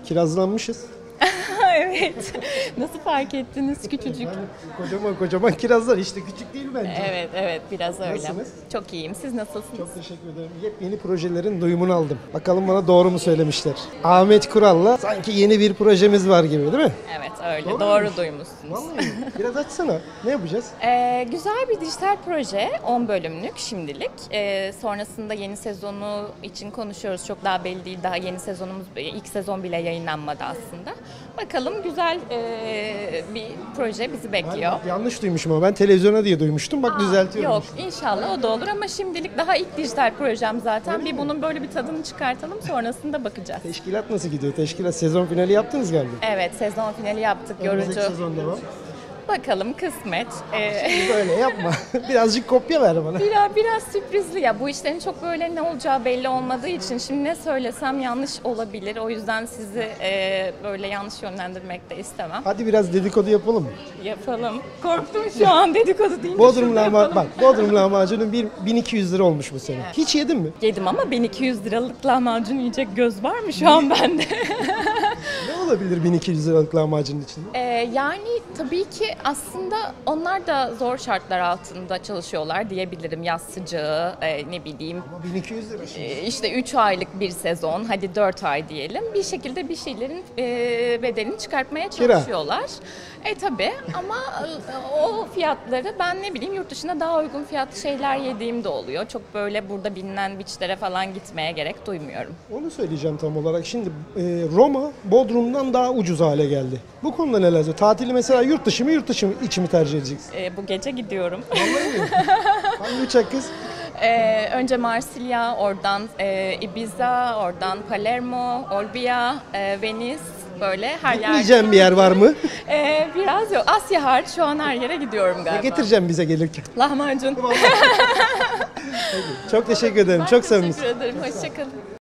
kirazlanmışız. Evet. Nasıl fark ettiniz küçücük? Kocaman kocaman kirazlar işte küçük değil bence. Evet biraz öyle. Nasılsınız? Çok iyiyim. Siz nasılsınız? Çok teşekkür ederim. Yepyeni projelerin duyumunu aldım. Bakalım bana doğru mu söylemişler? Ahmet Kural'la sanki yeni bir projemiz var gibi değil mi? Evet öyle. Doğru Doğru muymuş? duymuşsunuz. Vallahi mi? Biraz açsana. Ne yapacağız? Güzel bir dijital proje, 10 bölümlük şimdilik. Sonrasında yeni sezonu için konuşuyoruz. Çok daha belli değil. Daha yeni sezonumuz, ilk sezon bile yayınlanmadı aslında. Bakalım güzel bir proje bizi bekliyor. Yanlış duymuşum ama ben televizyona diye duymuştum. Bak düzeltiyorum. Yok inşallah o da olur ama şimdilik daha ilk dijital projem zaten. Bir bunun böyle bir tadını çıkartalım sonrasında bakacağız. Teşkilat nasıl gidiyor? Teşkilat sezon finali yaptınız galiba. Evet sezon finali yaptık. Önümüzdeki Yorucu. sezon devam. Bakalım kısmet. Böyle yapma. Birazcık kopya ver bana. Biraz sürprizli ya. Bu işlerin çok böyle ne olacağı belli olmadığı için şimdi ne söylesem yanlış olabilir. O yüzden sizi böyle yanlış yönlendirmek de istemem. Hadi biraz dedikodu yapalım mı? Yapalım. Korktum şu an dedikodu deyince. Bodrum Bodrum lahmacunun 1200 lira olmuş bu sene. Hiç yedin mi? Yedim ama 1200 liralık lahmacun yiyecek göz var mı şu an bende? Ne olabilir 1200 liralık lahmacunun içinde? Yani tabii ki aslında onlar da zor şartlar altında çalışıyorlar diyebilirim. Yaz sıcağı, ne bileyim. Ama 1200 lira şimdi. İşte 3 aylık bir sezon, hadi 4 ay diyelim. Bir şekilde bir şeylerin bedelini çıkartmaya çalışıyorlar. Tabii ama o fiyatları ben ne bileyim yurt dışında daha uygun fiyatlı şeyler yediğim de oluyor. Çok böyle burada bilinen beachlere falan gitmeye gerek duymuyorum. Onu söyleyeceğim tam olarak. Şimdi Roma Bodrum'dan daha ucuz hale geldi. Bu konuda neler söylüyorsun? Tatili mesela yurt dışı mı içi mi tercih edeceksin? Bu gece gidiyorum. Vallahi mi? Hangi uçak kız? Önce Marsilya, oradan Ibiza, oradan Palermo, Olbia, Venice böyle her yer. Gitmeyeceğim bir yer var mı? Biraz yok. Asya hariç şu an her yere gidiyorum Ne galiba. getireceğim bize gelirken? Lahmacun. Çok teşekkür ederim. Çok Ben sevimlisin. teşekkür ederim. Hoşçakalın.